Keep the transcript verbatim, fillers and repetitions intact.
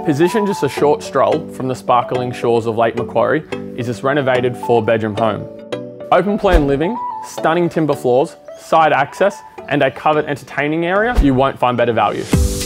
Positioned just a short stroll from the sparkling shores of Lake Macquarie is this renovated four bedroom home. Open plan living, stunning timber floors, side access, and a covered entertaining area, you won't find better value.